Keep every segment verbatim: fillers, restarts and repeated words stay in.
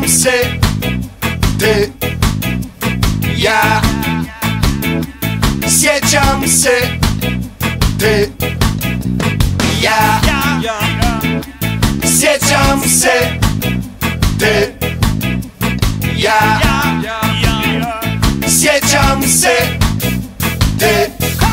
se, ty, ja. Sjećam se, ty, ja. Sjećam se, ty, ja. Sjećam se, ty.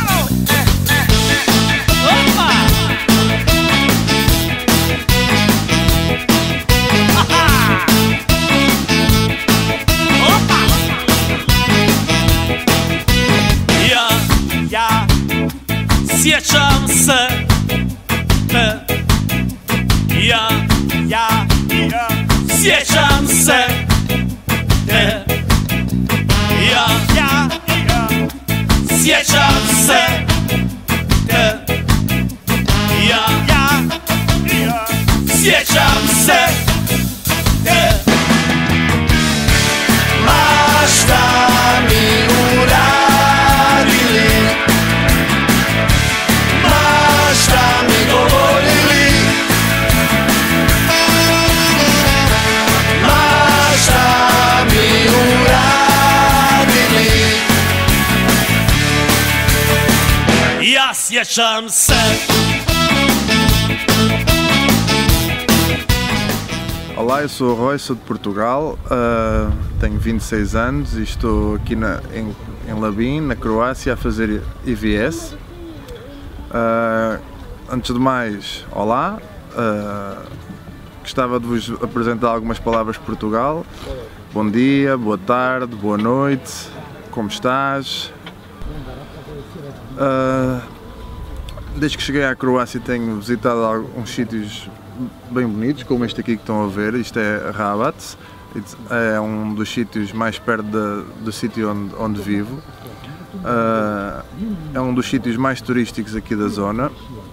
Sjećam se, te, ja, ja, ja. Sjećam se, te, ja, ja, ja. Sjećam se, te, ja, ja, ja. Sjećam se, te. Ma šta mi uradili, šta mi govorili, ma šta mi uradili. Ja sjećam se. Olá, eu sou o Royce, sou de Portugal, uh, tenho vinte e seis anos e estou aqui na, em, em Labin, na Croácia, a fazer E V S. Uh, antes de mais, olá, uh, gostava de vos apresentar algumas palavras de Portugal. Bom dia, boa tarde, boa noite, como estás? Uh, desde que cheguei à Croácia tenho visitado alguns sítios bem bonitos, como este aqui que estão a ver. Isto é Rabat, é um dos sítios mais perto de, do sítio onde, onde vivo. Uh, é um dos sítios mais turísticos aqui da zona.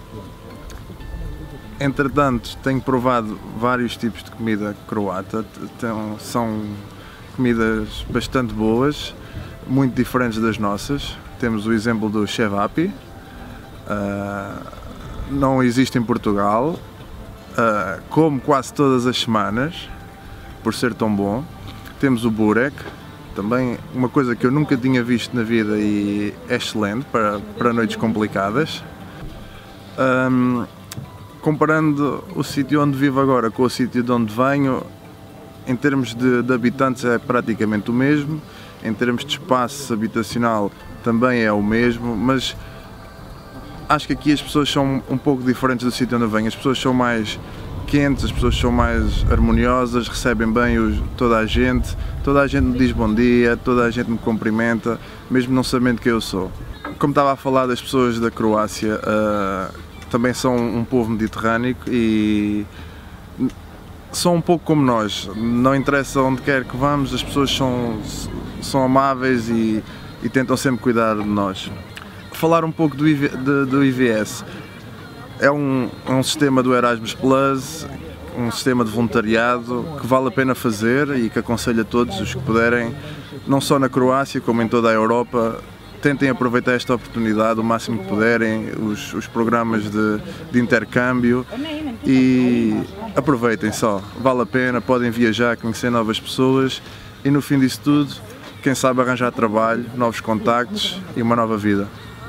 Entretanto, tenho provado vários tipos de comida croata. Então, são comidas bastante boas, muito diferentes das nossas. Temos o exemplo do cevapi, uh, não existe em Portugal, uh, como quase todas as semanas, por ser tão bom. Temos o burek, também uma coisa que eu nunca tinha visto na vida e é excelente para, para noites complicadas. Um, comparando o sítio onde vivo agora com o sítio de onde venho, em termos de, de habitantes é praticamente o mesmo, em termos de espaço habitacional também é o mesmo, mas acho que aqui as pessoas são um pouco diferentes do sítio onde eu venho. As pessoas são mais quentes, as pessoas são mais harmoniosas, recebem bem os, toda a gente, toda a gente me diz bom dia, toda a gente me cumprimenta, mesmo não sabendo quem eu sou. Como estava a falar das pessoas da Croácia, uh, também são um povo mediterrâneo e são um pouco como nós, não interessa onde quer que vamos, as pessoas são, são amáveis e, e tentam sempre cuidar de nós. Falar um pouco do, I V, de, do E V S. É um, um sistema do Erasmus Plus, um sistema de voluntariado que vale a pena fazer e que aconselho a todos os que puderem, não só na Croácia como em toda a Europa, tentem aproveitar esta oportunidade o máximo que puderem, os, os programas de, de intercâmbio, e aproveitem só, vale a pena, podem viajar, conhecer novas pessoas e no fim disso tudo, quem sabe arranjar trabalho, novos contactos e uma nova vida.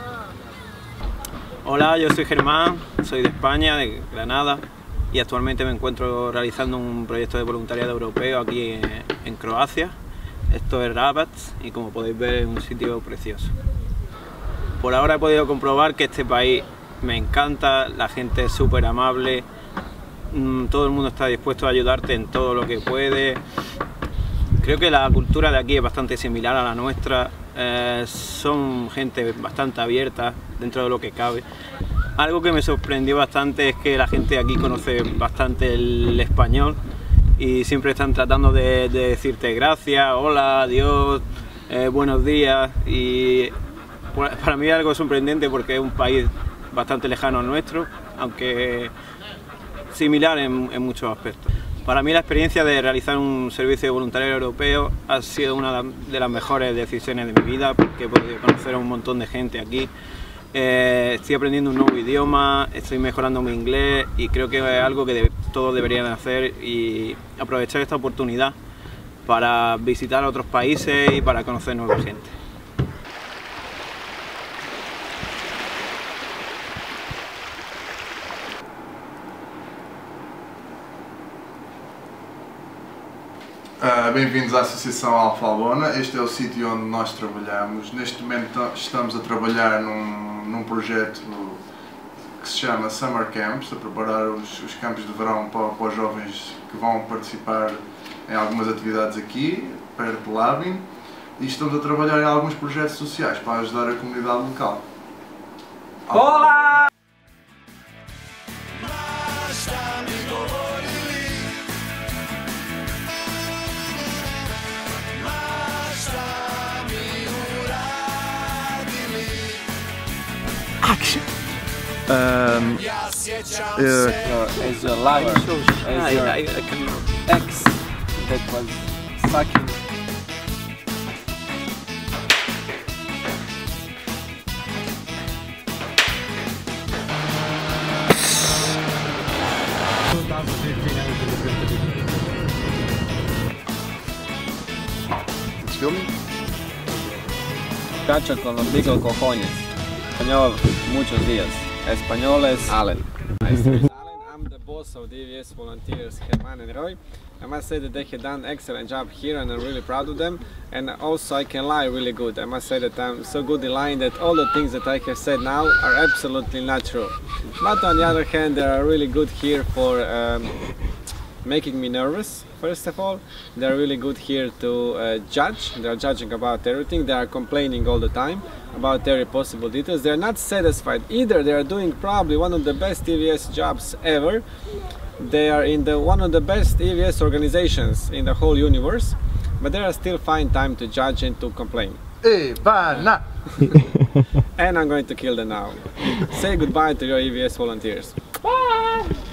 Hola, yo soy Germán, soy de España, de Granada, y actualmente me encuentro realizando un proyecto de voluntariado europeo aquí en, en Croacia. Esto es Rabat y como podéis ver es un sitio precioso. Por ahora he podido comprobar que este país me encanta, la gente es súper amable, todo el mundo está dispuesto a ayudarte en todo lo que puede. Creo que la cultura de aquí es bastante similar a la nuestra. Eh, son gente bastante abierta dentro de lo que cabe. Algo que me sorprendió bastante es que la gente aquí conoce bastante el español y siempre están tratando de, de decirte gracias, hola, adiós, eh, buenos días, y para mí es algo sorprendente porque es un país bastante lejano al nuestro, aunque similar en, en muchos aspectos. Para mí la experiencia de realizar un servicio de voluntariado europeo ha sido una de las mejores decisiones de mi vida, porque he podido conocer a un montón de gente aquí. Eh, estoy aprendiendo un nuevo idioma, estoy mejorando mi inglés y creo que es algo que de, todos deberían hacer y aprovechar esta oportunidad para visitar otros países y para conocer nueva gente. Uh, Bem-vindos à Associação Alfa Albona. Este é o sítio onde nós trabalhamos. Neste momento estamos a trabalhar num, num projeto que se chama Summer Camps, a preparar os, os campos de verão para, para os jovens que vão participar em algumas atividades aqui, perto de Labin, e estamos a trabalhar em alguns projetos sociais para ajudar a comunidade local. Olá! Action! Um, Ja sjećam uh, se. As your lover, as I, your I, I can... ex that was sucking. It's filming? Cacho con los bigos cojones. Español, muchos días. Español es Allen. Allen, I'm the boss of the E V S volunteers, Herman and Roy. I must say that they have done an excellent job here and I'm really proud of them. And also I can lie really good. I must say that I'm so good in lying that all the things that I have said now are absolutely not true. But on the other hand, they are really good here for um, making me nervous. First of all, they're really good here to uh, judge. They're judging about everything. They are complaining all the time about every possible details. They're not satisfied either. They are doing probably one of the best E V S jobs ever. They are in the one of the best E V S organizations in the whole universe, but they are still find time to judge and to complain. Ivana! And I'm going to kill them now. Say goodbye to your E V S volunteers. Bye!